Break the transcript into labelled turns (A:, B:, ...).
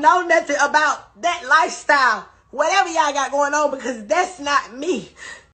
A: know nothing about that lifestyle, whatever y'all got going on, because that's not me.